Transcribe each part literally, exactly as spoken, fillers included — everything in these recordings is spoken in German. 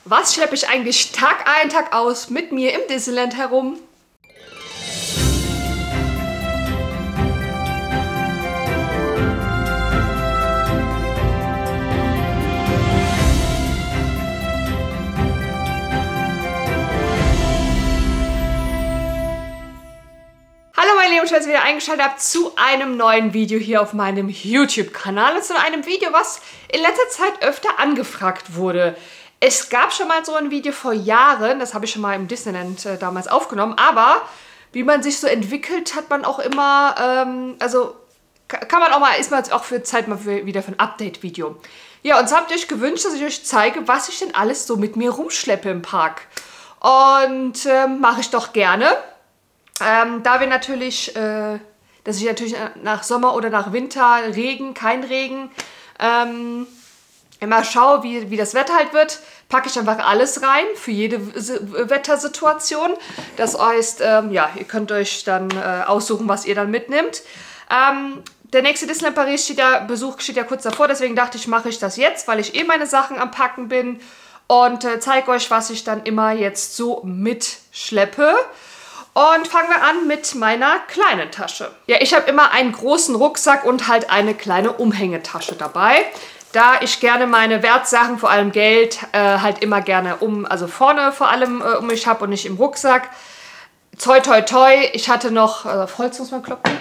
Was schleppe ich eigentlich Tag ein, Tag aus mit mir im Disneyland herum? Hallo meine Lieben, schön, dass ihr wieder eingeschaltet habt zu einem neuen Video hier auf meinem YouTube-Kanal und zu einem Video, was in letzter Zeit öfter angefragt wurde. Es gab schon mal so ein Video vor Jahren, das habe ich schon mal im Disneyland äh, damals aufgenommen, aber wie man sich so entwickelt, hat man auch immer, ähm, also kann man auch mal, ist man jetzt auch für Zeit mal für, wieder für ein Update-Video. Ja, und so habt ihr euch gewünscht, dass ich euch zeige, was ich denn alles so mit mir rumschleppe im Park. Und ähm, mache ich doch gerne. Ähm, da wir natürlich, äh, dass ich natürlich nach Sommer oder nach Winter, Regen, kein Regen, ähm, immer schaue, wie, wie das Wetter halt wird, packe ich einfach alles rein für jede Wettersituation. Das heißt, ähm, ja, ihr könnt euch dann äh, aussuchen, was ihr dann mitnimmt. Ähm, der nächste Disneyland Paris steht ja, Besuch steht ja kurz davor, deswegen dachte ich, mache ich das jetzt, weil ich eh meine Sachen am Packen bin und äh, zeige euch, was ich dann immer jetzt so mitschleppe. Und fangen wir an mit meiner kleinen Tasche. Ja, ich habe immer einen großen Rucksack und halt eine kleine Umhängetasche dabei. Da ich gerne meine Wertsachen, vor allem Geld, äh, halt immer gerne um, also vorne vor allem äh, um mich habe und nicht im Rucksack. Toi, toi, toi, ich hatte noch, also auf Holz muss man klopfen.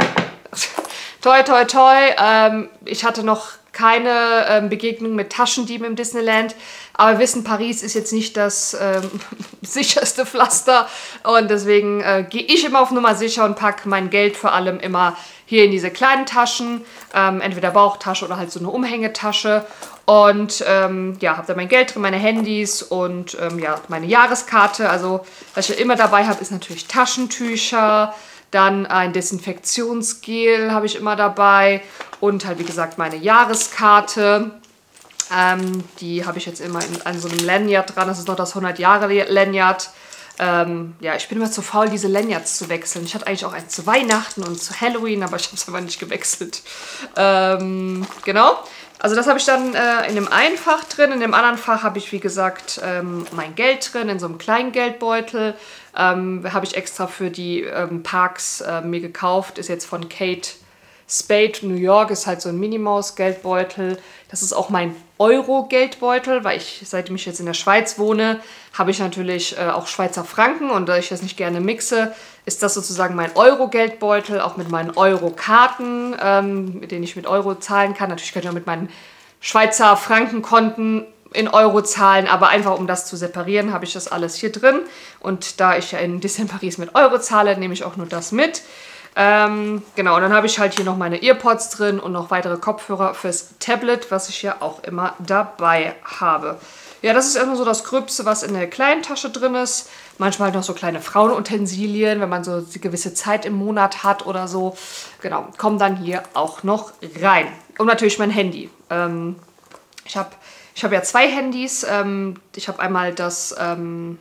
Toi, toi, toi, ähm, ich hatte noch keine ähm, Begegnung mit Taschendieben im Disneyland. Aber wir wissen, Paris ist jetzt nicht das ähm, sicherste Pflaster. Und deswegen äh, gehe ich immer auf Nummer sicher und packe mein Geld vor allem immer hier in diese kleinen Taschen. Ähm, entweder Bauchtasche oder halt so eine Umhängetasche. Und ähm, ja, habe da mein Geld drin, meine Handys und ähm, ja, meine Jahreskarte. Also was ich immer dabei habe, ist natürlich Taschentücher. Dann ein Desinfektionsgel habe ich immer dabei. Und halt, wie gesagt, meine Jahreskarte. Ähm, die habe ich jetzt immer in, an so einem Lanyard dran. Das ist noch das hundert Jahre Lanyard. Ähm, ja, ich bin immer zu faul, diese Lanyards zu wechseln. Ich hatte eigentlich auch eins zu Weihnachten und zu Halloween, aber ich habe es aber nicht gewechselt. Ähm, genau. Also das habe ich dann äh, in dem einen Fach drin. In dem anderen Fach habe ich, wie gesagt, ähm, mein Geld drin, in so einem kleinen Geldbeutel. Ähm, habe ich extra für die ähm, Parks äh, mir gekauft. Ist jetzt von Kate Spade New York, ist halt so ein Minimaus-Geldbeutel. Das ist auch mein Euro-Geldbeutel, weil ich, seitdem ich jetzt in der Schweiz wohne, habe ich natürlich äh, auch Schweizer Franken und da ich das nicht gerne mixe, ist das sozusagen mein Euro-Geldbeutel, auch mit meinen Euro-Karten, ähm, mit denen ich mit Euro zahlen kann. Natürlich kann ich auch mit meinen Schweizer Frankenkonten in Euro zahlen, aber einfach um das zu separieren, habe ich das alles hier drin. Und da ich ja in Disneyland Paris mit Euro zahle, nehme ich auch nur das mit. Ähm, genau, und dann habe ich halt hier noch meine Earpods drin und noch weitere Kopfhörer fürs Tablet, was ich ja auch immer dabei habe. Ja, das ist immer so das Gröbste, was in der kleinen Tasche drin ist. Manchmal halt noch so kleine Frauenutensilien, wenn man so eine gewisse Zeit im Monat hat oder so. Genau, kommen dann hier auch noch rein. Und natürlich mein Handy. Ähm, ich habe ich hab ja zwei Handys. Ähm, ich habe einmal das Ähm,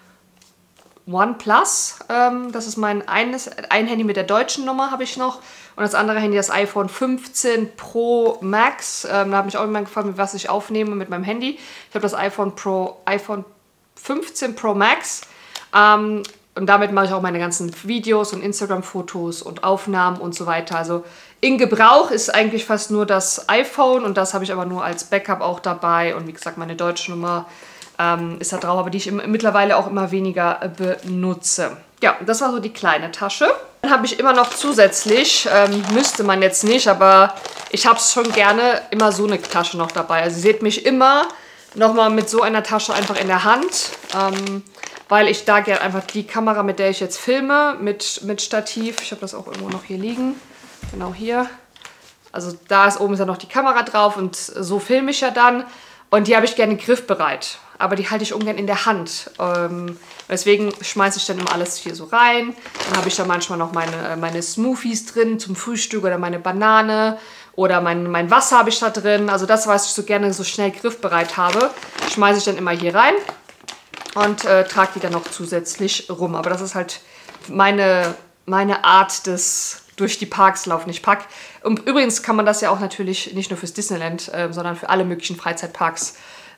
OnePlus, ähm, das ist mein eines, ein Handy mit der deutschen Nummer habe ich noch und das andere Handy, das iPhone fünfzehn Pro Max, ähm, da habe ich auch immer gefragt, mit was ich aufnehme mit meinem Handy. Ich habe das iPhone Pro, iPhone fünfzehn Pro Max ähm, und damit mache ich auch meine ganzen Videos und Instagram-Fotos und Aufnahmen und so weiter. Also in Gebrauch ist eigentlich fast nur das iPhone und das habe ich aber nur als Backup auch dabei und wie gesagt, meine deutsche Nummer Ähm, ist da drauf, aber die ich im, mittlerweile auch immer weniger äh, benutze. Ja, das war so die kleine Tasche. Dann habe ich immer noch zusätzlich, ähm, müsste man jetzt nicht, aber ich habe es schon gerne, immer so eine Tasche noch dabei. Also ihr seht mich immer nochmal mit so einer Tasche einfach in der Hand, ähm, weil ich da gerne einfach die Kamera, mit der ich jetzt filme, mit, mit Stativ, ich habe das auch irgendwo noch hier liegen, genau hier. Also da ist oben ist ja noch die Kamera drauf und so filme ich ja dann. Und die habe ich gerne griffbereit, aber die halte ich ungern in der Hand. Ähm, deswegen schmeiße ich dann immer alles hier so rein. Dann habe ich da manchmal noch meine, meine Smoothies drin zum Frühstück oder meine Banane oder mein, mein Wasser habe ich da drin. Also das, was ich so gerne so schnell griffbereit habe, schmeiße ich dann immer hier rein und äh, trage die dann noch zusätzlich rum. Aber das ist halt meine, meine Art des durch die Parks laufen. Ich pack. Und übrigens kann man das ja auch natürlich nicht nur fürs Disneyland, äh, sondern für alle möglichen Freizeitparks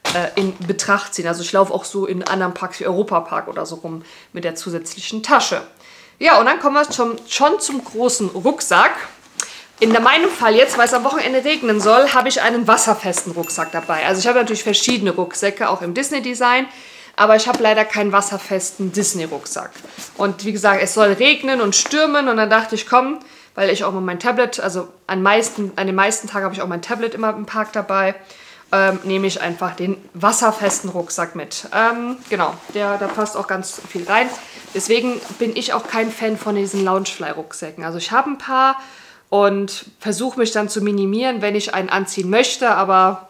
äh, in Betracht ziehen. Also ich laufe auch so in anderen Parks wie Europapark oder so rum mit der zusätzlichen Tasche. Ja, und dann kommen wir schon, schon zum großen Rucksack. In meinem Fall jetzt, weil es am Wochenende regnen soll, habe ich einen wasserfesten Rucksack dabei. Also ich habe natürlich verschiedene Rucksäcke, auch im Disney-Design, aber ich habe leider keinen wasserfesten Disney-Rucksack. Und wie gesagt, es soll regnen und stürmen und dann dachte ich, komm, weil ich auch mal mein Tablet, also an, meisten, an den meisten Tagen habe ich auch mein Tablet immer im Park dabei, ähm, nehme ich einfach den wasserfesten Rucksack mit. Ähm, genau, der, da passt auch ganz viel rein. Deswegen bin ich auch kein Fan von diesen Loungefly-Rucksäcken. Also ich habe ein paar und versuche mich dann zu minimieren, wenn ich einen anziehen möchte, aber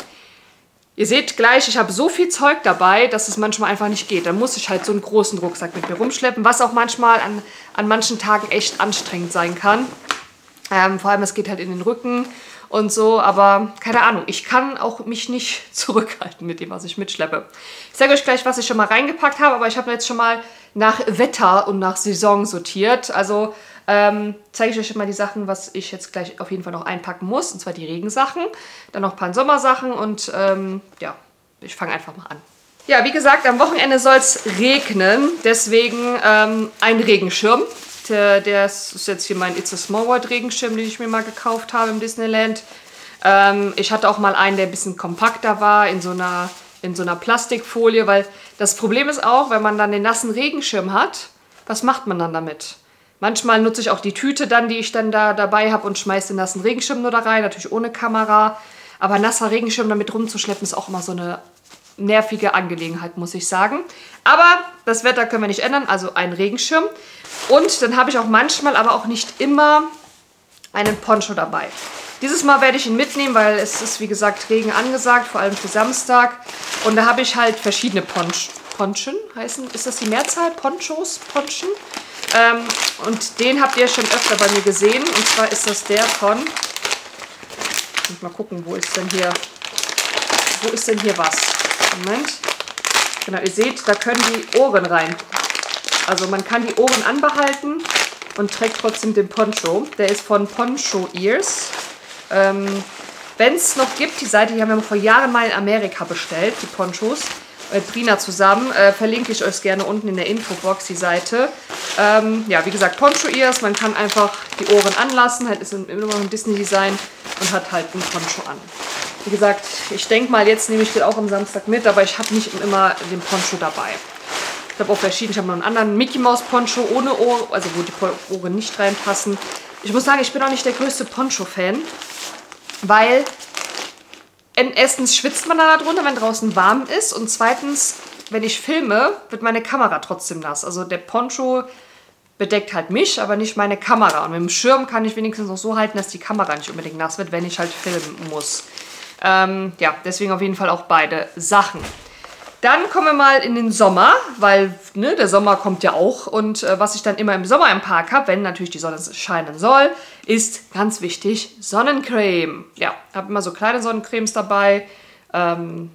ihr seht gleich, ich habe so viel Zeug dabei, dass es manchmal einfach nicht geht. Dann muss ich halt so einen großen Rucksack mit mir rumschleppen, was auch manchmal an, an manchen Tagen echt anstrengend sein kann. Ähm, vor allem, es geht halt in den Rücken und so, aber keine Ahnung, ich kann auch mich nicht zurückhalten mit dem, was ich mitschleppe. Ich zeige euch gleich, was ich schon mal reingepackt habe, aber ich habe jetzt schon mal nach Wetter und nach Saison sortiert. Also ähm, zeige ich euch mal die Sachen, was ich jetzt gleich auf jeden Fall noch einpacken muss, und zwar die Regensachen, dann noch ein paar Sommersachen und ähm, ja, ich fange einfach mal an. Ja, wie gesagt, am Wochenende soll es regnen, deswegen ähm, ein Regenschirm. Der, der ist jetzt hier mein It's a Small World Regenschirm, den ich mir mal gekauft habe im Disneyland. Ähm, ich hatte auch mal einen, der ein bisschen kompakter war, in so einer, in so einer Plastikfolie, weil das Problem ist auch, wenn man dann den nassen Regenschirm hat, was macht man dann damit? Manchmal nutze ich auch die Tüte dann, die ich dann da dabei habe und schmeiße den nassen Regenschirm nur da rein, natürlich ohne Kamera. Aber nasser Regenschirm damit rumzuschleppen ist auch immer so eine nervige Angelegenheit, muss ich sagen. Aber das Wetter können wir nicht ändern, also ein Regenschirm. Und dann habe ich auch manchmal, aber auch nicht immer, einen Poncho dabei. Dieses Mal werde ich ihn mitnehmen, weil es ist, wie gesagt, Regen angesagt, vor allem für Samstag. Und da habe ich halt verschiedene Ponch Ponchen, heißen, ist das die Mehrzahl? Ponchos? Ponchen? Ähm, und den habt ihr schon öfter bei mir gesehen. Und zwar ist das der von... Ich muss mal gucken, wo ist denn hier... Wo ist denn hier was? Moment. Genau, ihr seht, da können die Ohren rein. Also man kann die Ohren anbehalten und trägt trotzdem den Poncho. Der ist von Poncho Ears. Ähm, wenn es noch gibt, die Seite, die haben wir vor Jahren mal in Amerika bestellt, die Ponchos. Mit Brina zusammen. Äh, verlinke ich euch gerne unten in der Infobox, die Seite. Ähm, ja, wie gesagt, Poncho Ears. Man kann einfach die Ohren anlassen. Halt ist immer noch ein Disney-Design und hat halt ein Poncho an. Wie gesagt, ich denke mal, jetzt nehme ich den auch am Samstag mit, aber ich habe nicht immer den Poncho dabei. Ich habe auch verschiedene. Ich habe noch einen anderen Mickey Mouse Poncho ohne Ohren, also wo die Ohren nicht reinpassen. Ich muss sagen, ich bin auch nicht der größte Poncho-Fan, weil erstens schwitzt man da drunter, wenn draußen warm ist, und zweitens, wenn ich filme, wird meine Kamera trotzdem nass. Also der Poncho bedeckt halt mich, aber nicht meine Kamera. Und mit dem Schirm kann ich wenigstens auch so halten, dass die Kamera nicht unbedingt nass wird, wenn ich halt filmen muss. Ähm, ja, deswegen auf jeden Fall auch beide Sachen. Dann kommen wir mal in den Sommer, weil ne, der Sommer kommt ja auch. Und äh, was ich dann immer im Sommer im Park habe, wenn natürlich die Sonne scheinen soll, ist ganz wichtig Sonnencreme. Ja, habe immer so kleine Sonnencremes dabei. Ähm,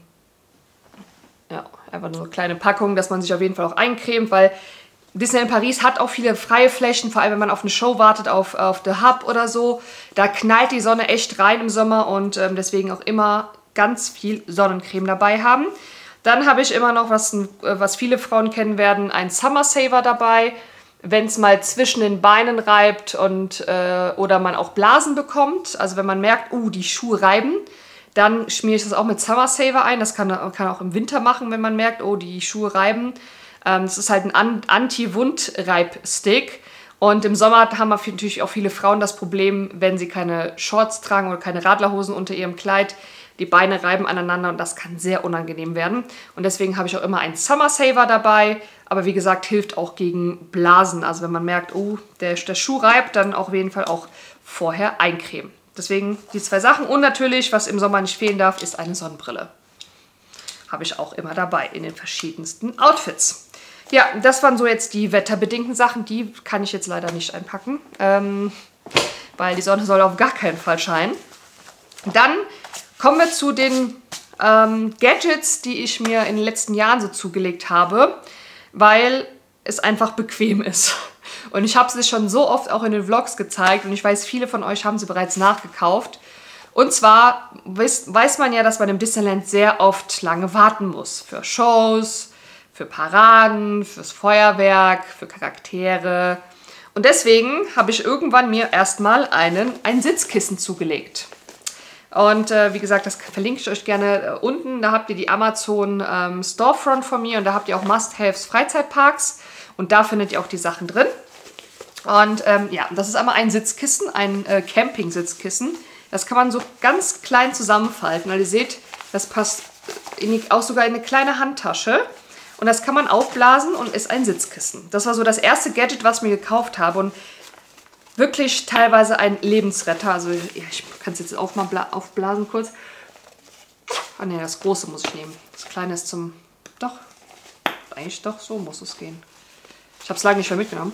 ja, einfach nur kleine Packungen, dass man sich auf jeden Fall auch eincremt, weil Disneyland Paris hat auch viele freie Flächen, vor allem wenn man auf eine Show wartet, auf, auf The Hub oder so. Da knallt die Sonne echt rein im Sommer und ähm, deswegen auch immer ganz viel Sonnencreme dabei haben. Dann habe ich immer noch, was, was viele Frauen kennen werden, einen Summer Saver dabei. Wenn es mal zwischen den Beinen reibt und, äh, oder man auch Blasen bekommt, also wenn man merkt, uh, die Schuhe reiben, dann schmiere ich das auch mit Summer Saver ein. Das kann man kann auch im Winter machen, wenn man merkt, oh, die Schuhe reiben. Ähm, das ist halt ein Anti-Wundreib-Stick. Und im Sommer haben natürlich auch viele Frauen das Problem, wenn sie keine Shorts tragen oder keine Radlerhosen unter ihrem Kleid. Die Beine reiben aneinander und das kann sehr unangenehm werden. Und deswegen habe ich auch immer einen Summer Saver dabei. Aber wie gesagt, hilft auch gegen Blasen. Also wenn man merkt, oh, der, der Schuh reibt, dann auch auf jeden Fall auch vorher eincremen. Deswegen die zwei Sachen. Und natürlich, was im Sommer nicht fehlen darf, ist eine Sonnenbrille. Habe ich auch immer dabei in den verschiedensten Outfits. Ja, das waren so jetzt die wetterbedingten Sachen. Die kann ich jetzt leider nicht einpacken, ähm, weil die Sonne soll auf gar keinen Fall scheinen. Dann kommen wir zu den ähm, Gadgets, die ich mir in den letzten Jahren so zugelegt habe, weil es einfach bequem ist. Und ich habe sie schon so oft auch in den Vlogs gezeigt und ich weiß, viele von euch haben sie bereits nachgekauft. Und zwar weiß, weiß man ja, dass man im Disneyland sehr oft lange warten muss. Für Shows, für Paraden, fürs Feuerwerk, für Charaktere. Und deswegen habe ich irgendwann mir erstmal einen, ein Sitzkissen zugelegt. Und äh, wie gesagt, das verlinke ich euch gerne äh, unten. Da habt ihr die Amazon ähm, Storefront von mir und da habt ihr auch Must-Haves Freizeitparks. Und da findet ihr auch die Sachen drin. Und ähm, ja, das ist einmal ein Sitzkissen, ein äh, Camping-Sitzkissen. Das kann man so ganz klein zusammenfalten. Weil ihr seht, das passt in die, auch sogar in eine kleine Handtasche. Und das kann man aufblasen und ist ein Sitzkissen. Das war so das erste Gadget, was ich mir gekauft habe. Und wirklich teilweise ein Lebensretter. Also ja, ich kann es jetzt auch mal aufblasen kurz. Ah ne, das große muss ich nehmen. Das kleine ist zum... Doch, eigentlich doch, so muss es gehen. Ich habe es lange nicht mehr mitgenommen.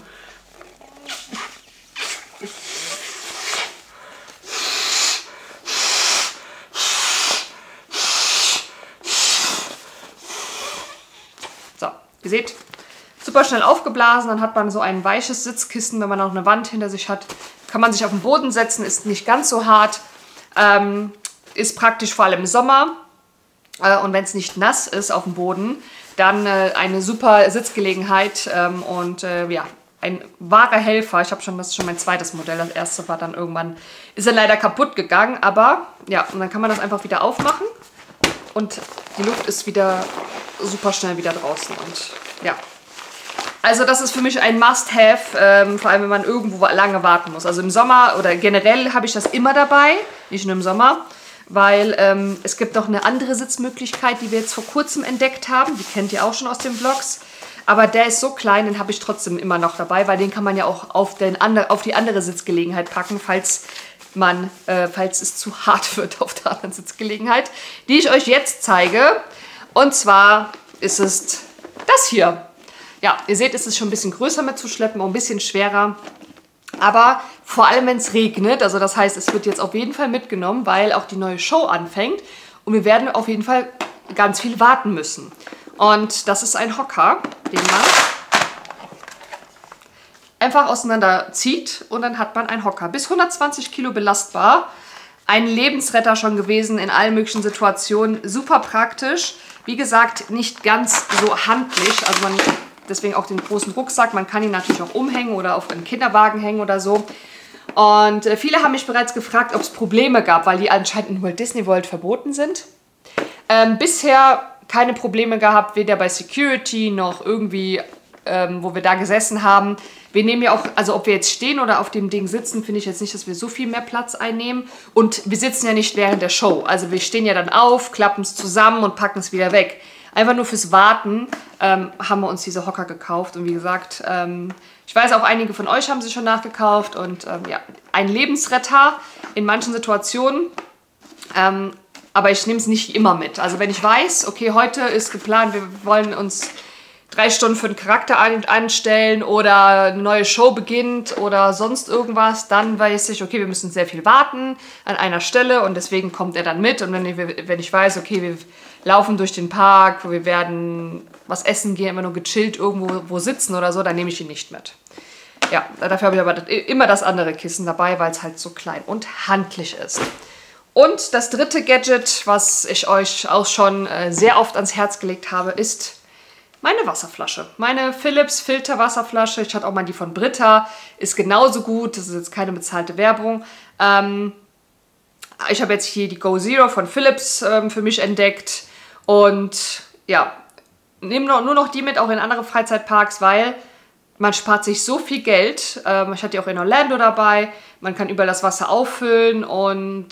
So, ihr seht, super schnell aufgeblasen. Dann hat man so ein weiches Sitzkissen, wenn man auch eine Wand hinter sich hat. Kann man sich auf den Boden setzen, ist nicht ganz so hart. Ähm, ist praktisch vor allem im Sommer. Äh, und wenn es nicht nass ist auf dem Boden, dann äh, eine super Sitzgelegenheit ähm, und äh, ja, ein wahrer Helfer. Ich habe schon, das ist schon mein zweites Modell. Das erste war dann irgendwann, ist dann leider kaputt gegangen. Aber ja, und dann kann man das einfach wieder aufmachen und die Luft ist wieder super schnell wieder draußen. Und ja, also das ist für mich ein Must-Have, ähm, vor allem wenn man irgendwo lange warten muss. Also im Sommer oder generell habe ich das immer dabei, nicht nur im Sommer. Weil ähm, es gibt noch eine andere Sitzmöglichkeit, die wir jetzt vor kurzem entdeckt haben. Die kennt ihr auch schon aus den Vlogs. Aber der ist so klein, den habe ich trotzdem immer noch dabei, weil den kann man ja auch auf, den andre, auf die andere Sitzgelegenheit packen, falls, man, äh, falls es zu hart wird auf der anderen Sitzgelegenheit, die ich euch jetzt zeige. Und zwar ist es das hier. Ja, ihr seht, es ist schon ein bisschen größer mitzuschleppen, auch ein bisschen schwerer. Aber vor allem, wenn es regnet, also das heißt, es wird jetzt auf jeden Fall mitgenommen, weil auch die neue Show anfängt und wir werden auf jeden Fall ganz viel warten müssen. Und das ist ein Hocker, den man einfach auseinander zieht und dann hat man einen Hocker. Bis hundertzwanzig Kilo belastbar, ein Lebensretter schon gewesen in allen möglichen Situationen, super praktisch. Wie gesagt, nicht ganz so handlich, also man... Deswegen auch den großen Rucksack. Man kann ihn natürlich auch umhängen oder auf einen Kinderwagen hängen oder so. Und äh, viele haben mich bereits gefragt, ob es Probleme gab, weil die anscheinend in Walt Disney World verboten sind. Ähm, bisher keine Probleme gehabt, weder bei Security noch irgendwie, ähm, wo wir da gesessen haben. Wir nehmen ja auch, also ob wir jetzt stehen oder auf dem Ding sitzen, finde ich jetzt nicht, dass wir so viel mehr Platz einnehmen. Und wir sitzen ja nicht während der Show. Also wir stehen ja dann auf, klappen es zusammen und packen es wieder weg. Einfach nur fürs Warten ähm, haben wir uns diese Hocker gekauft. Und wie gesagt, ähm, ich weiß auch, einige von euch haben sie schon nachgekauft. Und ähm, ja, ein Lebensretter in manchen Situationen. Ähm, aber ich nehme es nicht immer mit. Also wenn ich weiß, okay, heute ist geplant, wir wollen uns drei Stunden für einen Charakter an, anstellen oder eine neue Show beginnt oder sonst irgendwas, dann weiß ich, okay, wir müssen sehr viel warten an einer Stelle und deswegen kommt er dann mit. Und wenn ich, wenn ich weiß, okay, wir laufen durch den Park, wir werden was essen gehen, immer nur gechillt irgendwo wo sitzen oder so, dann nehme ich ihn nicht mit. Ja, dafür habe ich aber immer das andere Kissen dabei, weil es halt so klein und handlich ist. Und das dritte Gadget, was ich euch auch schon äh, sehr oft ans Herz gelegt habe, ist meine Wasserflasche. Meine Philips Filterwasserflasche. Ich hatte auch mal die von Britta. Ist genauso gut. Das ist jetzt keine bezahlte Werbung. Ähm, ich habe jetzt hier die Go Zero von Philips ähm, für mich entdeckt. Und ja, nehme nur noch die mit, auch in andere Freizeitparks, weil man spart sich so viel Geld. Ähm, ich hatte die auch in Orlando dabei. Man kann überall das Wasser auffüllen und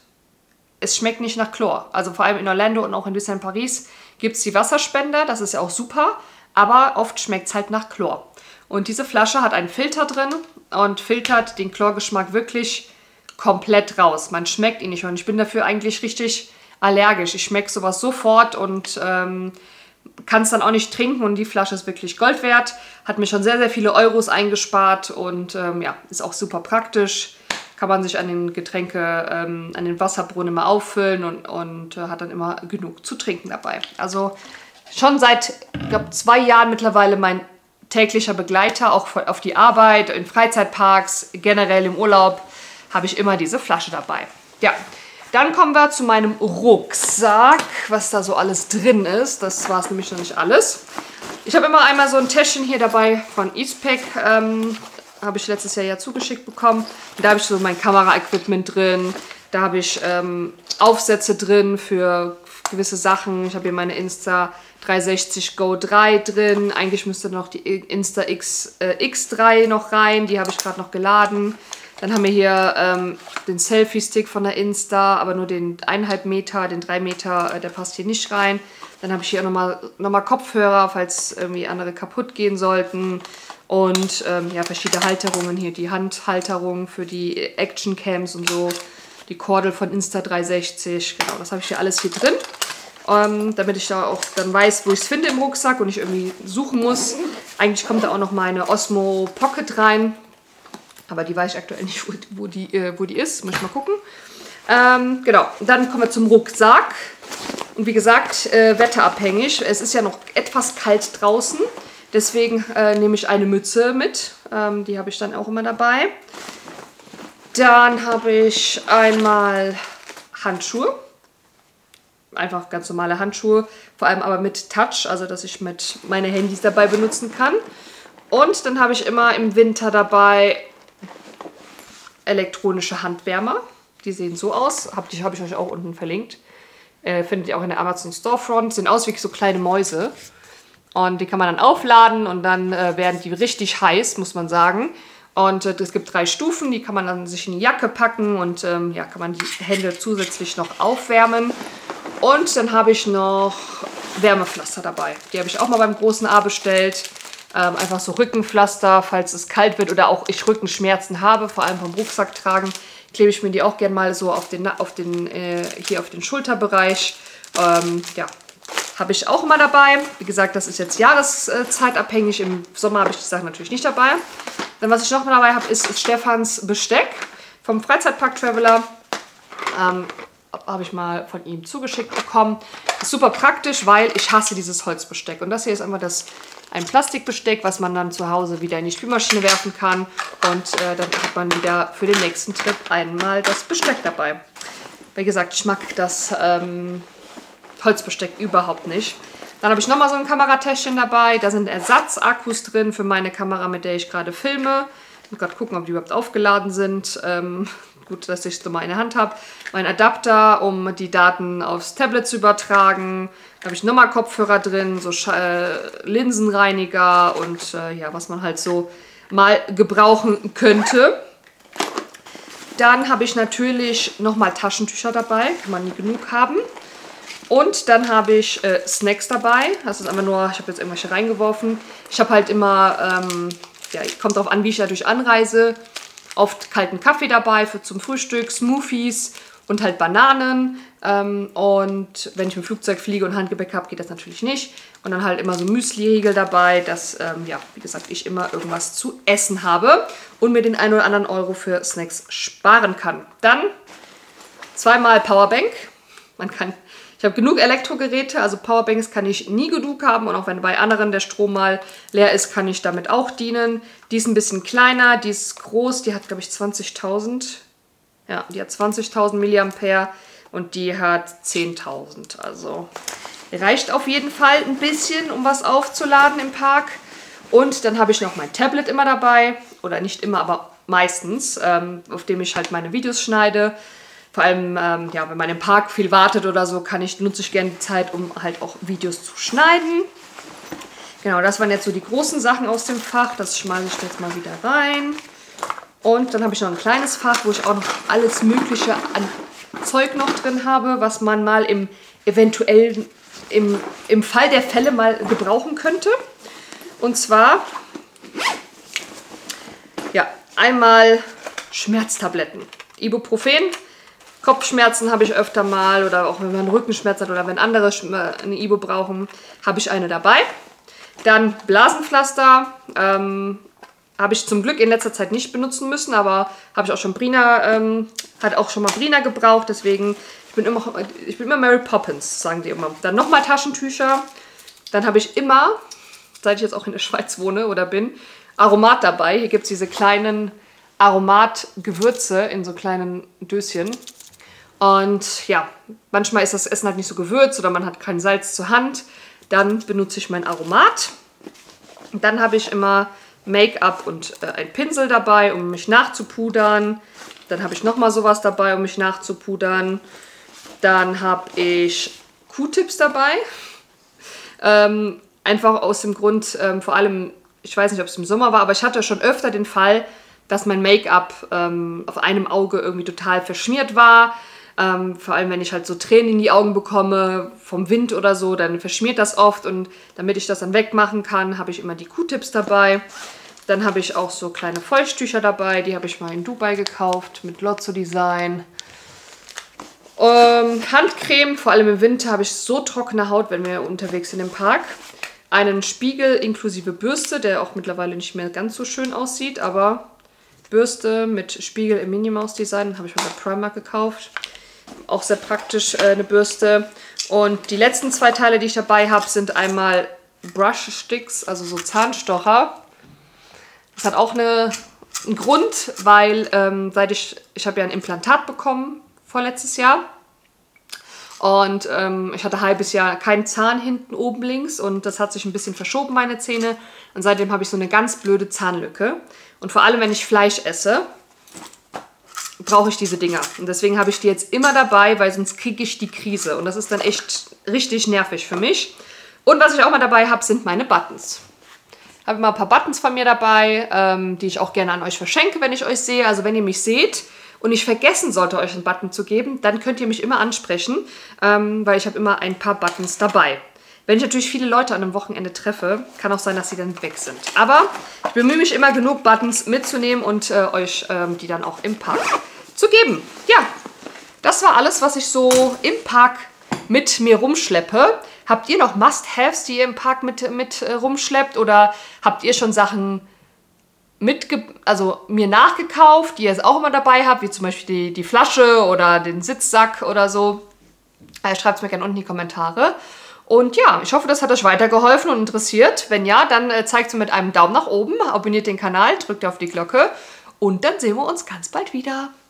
es schmeckt nicht nach Chlor. Also vor allem in Orlando und auch in Disneyland Paris gibt es die Wasserspender. Das ist ja auch super, aber oft schmeckt es halt nach Chlor. Und diese Flasche hat einen Filter drin und filtert den Chlorgeschmack wirklich komplett raus. Man schmeckt ihn nicht und ich bin dafür eigentlich richtig allergisch. Ich schmecke sowas sofort und ähm, kann es dann auch nicht trinken und die Flasche ist wirklich Gold wert. Hat mir schon sehr, sehr viele Euros eingespart und ähm, ja, ist auch super praktisch. Kann man sich an den Getränke, ähm, an den Wasserbrunnen immer auffüllen und, und äh, hat dann immer genug zu trinken dabei. Also schon seit, ich glaube, zwei Jahren mittlerweile mein täglicher Begleiter, auch auf die Arbeit, in Freizeitparks, generell im Urlaub, habe ich immer diese Flasche dabei. Ja, Dann kommen wir zu meinem Rucksack, was da so alles drin ist. Das war es nämlich noch nicht alles. Ich habe immer einmal so ein Täschchen hier dabei von Eastpak. Ähm, habe ich letztes Jahr ja zugeschickt bekommen. Und da habe ich so mein Kamera-Equipment drin. Da habe ich ähm, Aufsätze drin für gewisse Sachen. Ich habe hier meine Insta dreihundertsechzig Go drei drin. Eigentlich müsste noch die Insta X, äh, X drei noch rein. Die habe ich gerade noch geladen. Dann haben wir hier ähm, den Selfie-Stick von der Insta, aber nur den eineinhalb Meter, den drei Meter, äh, der passt hier nicht rein. Dann habe ich hier nochmal noch mal Kopfhörer, falls irgendwie andere kaputt gehen sollten. Und ähm, ja, verschiedene Halterungen hier, die Handhalterung für die Action-Cams und so. Die Kordel von Insta dreihundertsechzig, genau, das habe ich hier alles hier drin. Ähm, damit ich da auch dann weiß, wo ich es finde im Rucksack und ich irgendwie suchen muss. Eigentlich kommt da auch noch meine Osmo Pocket rein. Aber die weiß ich aktuell nicht, wo, wo, die, äh, wo die ist. Muss ich mal gucken. Ähm, genau, dann kommen wir zum Rucksack. Und wie gesagt, äh, wetterabhängig. Es ist ja noch etwas kalt draußen. Deswegen äh, nehme ich eine Mütze mit. Ähm, die habe ich dann auch immer dabei. Dann habe ich einmal Handschuhe. Einfach ganz normale Handschuhe. Vor allem aber mit Touch, also dass ich mit meine Handys dabei benutzen kann. Und dann habe ich immer im Winter dabei elektronische Handwärmer. Die sehen so aus. Hab, die habe ich euch auch unten verlinkt. Äh, findet ihr auch in der Amazon Storefront. Sehen aus wie so kleine Mäuse. Und die kann man dann aufladen und dann äh, werden die richtig heiß, muss man sagen. Und äh, es gibt drei Stufen, die kann man dann sich in die Jacke packen und ähm, ja, kann man die Hände zusätzlich noch aufwärmen. Und dann habe ich noch Wärmepflaster dabei. Die habe ich auch mal beim großen A bestellt. Ähm, einfach so Rückenpflaster, falls es kalt wird oder auch ich Rückenschmerzen habe, vor allem vom Rucksack tragen, klebe ich mir die auch gerne mal so auf den, auf den, äh, hier auf den Schulterbereich. Ähm, ja, habe ich auch immer dabei. Wie gesagt, das ist jetzt jahreszeitabhängig. Im Sommer habe ich die Sachen natürlich nicht dabei. Dann, was ich noch mal dabei habe, ist, ist Stefans Besteck vom Freizeitpark Traveler. Ähm, habe ich mal von ihm zugeschickt bekommen. Ist super praktisch, weil ich hasse dieses Holzbesteck. Und das hier ist einfach das, ein Plastikbesteck, was man dann zu Hause wieder in die Spülmaschine werfen kann. Und äh, dann hat man wieder für den nächsten Trip einmal das Besteck dabei. Wie gesagt, ich mag das ähm, Holzbesteck überhaupt nicht. Dann habe ich nochmal so ein Kameratäschchen dabei. Da sind Ersatzakkus drin für meine Kamera, mit der ich gerade filme. Ich muss gerade gucken, ob die überhaupt aufgeladen sind. Ähm, gut, dass ich es so mal in der Hand habe. Mein Adapter, um die Daten aufs Tablet zu übertragen. Da habe ich nochmal Kopfhörer drin, so äh, Linsenreiniger und äh, ja, was man halt so mal gebrauchen könnte. Dann habe ich natürlich nochmal Taschentücher dabei, kann man nie genug haben. Und dann habe ich äh, Snacks dabei. Das ist einfach nur, ich habe jetzt irgendwelche reingeworfen. Ich habe halt immer, ähm, ja, kommt darauf an, wie ich dadurch anreise. Oft kalten Kaffee dabei für zum Frühstück, Smoothies und halt Bananen. Ähm, und wenn ich mit dem Flugzeug fliege und Handgepäck habe, geht das natürlich nicht. Und dann halt immer so Müsli-Riegel dabei, dass, ähm, ja, wie gesagt, ich immer irgendwas zu essen habe und mir den einen oder anderen Euro für Snacks sparen kann. Dann zweimal Powerbank. Man kann... Ich habe genug Elektrogeräte, also Powerbanks kann ich nie genug haben und auch wenn bei anderen der Strom mal leer ist, kann ich damit auch dienen. Die ist ein bisschen kleiner, die ist groß, die hat glaube ich zwanzigtausend. Ja, die hat zwanzigtausend Milliampere und die hat zehntausend. Also reicht auf jeden Fall ein bisschen, um was aufzuladen im Park. Und dann habe ich noch mein Tablet immer dabei, oder nicht immer, aber meistens, ähm, auf dem ich halt meine Videos schneide. Vor allem, ähm, ja, wenn man im Park viel wartet oder so, kann ich, nutze ich gerne die Zeit, um halt auch Videos zu schneiden. Genau, das waren jetzt so die großen Sachen aus dem Fach. Das schmeiße ich jetzt mal wieder rein. Und dann habe ich noch ein kleines Fach, wo ich auch noch alles Mögliche an Zeug noch drin habe, was man mal im eventuell im, im Fall der Fälle mal gebrauchen könnte. Und zwar, ja, einmal Schmerztabletten. Ibuprofen. Kopfschmerzen habe ich öfter mal oder auch wenn man Rückenschmerzen hat oder wenn andere eine Ibu brauchen, habe ich eine dabei. Dann Blasenpflaster, ähm, habe ich zum Glück in letzter Zeit nicht benutzen müssen, aber habe ich auch schon Brina, ähm, hat auch schon mal Brina gebraucht, deswegen, ich bin immer, ich bin immer Mary Poppins, sagen die immer. Dann nochmal Taschentücher, dann habe ich immer, seit ich jetzt auch in der Schweiz wohne oder bin, Aromat dabei. Hier gibt es diese kleinen Aromatgewürze in so kleinen Döschen. Und ja, manchmal ist das Essen halt nicht so gewürzt oder man hat kein Salz zur Hand. Dann benutze ich mein Aromat. Und dann habe ich immer Make-up und äh, ein Pinsel dabei, um mich nachzupudern. Dann habe ich nochmal sowas dabei, um mich nachzupudern. Dann habe ich Q-Tips dabei. Ähm, einfach aus dem Grund, ähm, vor allem, ich weiß nicht, ob es im Sommer war, aber ich hatte schon öfter den Fall, dass mein Make-up ähm, auf einem Auge irgendwie total verschmiert war. Ähm, vor allem, wenn ich halt so Tränen in die Augen bekomme, vom Wind oder so, dann verschmiert das oft. Und damit ich das dann wegmachen kann, habe ich immer die Q-Tips dabei. Dann habe ich auch so kleine Feuchttücher dabei. Die habe ich mal in Dubai gekauft mit Lotso Design. Ähm, Handcreme, vor allem im Winter habe ich so trockene Haut, wenn wir unterwegs sind im Park. Einen Spiegel inklusive Bürste, der auch mittlerweile nicht mehr ganz so schön aussieht, aber Bürste mit Spiegel im Minnie Maus Design, habe ich mal bei Primark gekauft. Auch sehr praktisch, äh, eine Bürste. Und die letzten zwei Teile, die ich dabei habe, sind einmal Brush Sticks, also so Zahnstocher. Das hat auch eine, einen Grund, weil ähm, seit ich, ich habe ja ein Implantat bekommen vorletztes Jahr. Und ähm, ich hatte ein halbes Jahr keinen Zahn hinten oben links und das hat sich ein bisschen verschoben, meine Zähne. Und seitdem habe ich so eine ganz blöde Zahnlücke. Und vor allem, wenn ich Fleisch esse, brauche ich diese Dinger. Und deswegen habe ich die jetzt immer dabei, weil sonst kriege ich die Krise. Und das ist dann echt richtig nervig für mich. Und was ich auch mal dabei habe, sind meine Buttons. Ich habe immer ein paar Buttons von mir dabei, ähm, die ich auch gerne an euch verschenke, wenn ich euch sehe. Also wenn ihr mich seht und ich vergessen sollte, euch einen Button zu geben, dann könnt ihr mich immer ansprechen, ähm, weil ich habe immer ein paar Buttons dabei. Wenn ich natürlich viele Leute an einem Wochenende treffe, kann auch sein, dass sie dann weg sind. Aber ich bemühe mich immer, genug Buttons mitzunehmen und äh, euch ähm, die dann auch im Park zu geben. Ja, das war alles, was ich so im Park mit mir rumschleppe. Habt ihr noch Must-Haves, die ihr im Park mit, mit äh, rumschleppt? Oder habt ihr schon Sachen mitge also mir nachgekauft, die ihr jetzt auch immer dabei habt, wie zum Beispiel die, die Flasche oder den Sitzsack oder so? Äh, Schreibt es mir gerne unten in die Kommentare. Und ja, ich hoffe, das hat euch weitergeholfen und interessiert. Wenn ja, dann äh, zeigt es mir mit einem Daumen nach oben, abonniert den Kanal, drückt auf die Glocke und dann sehen wir uns ganz bald wieder.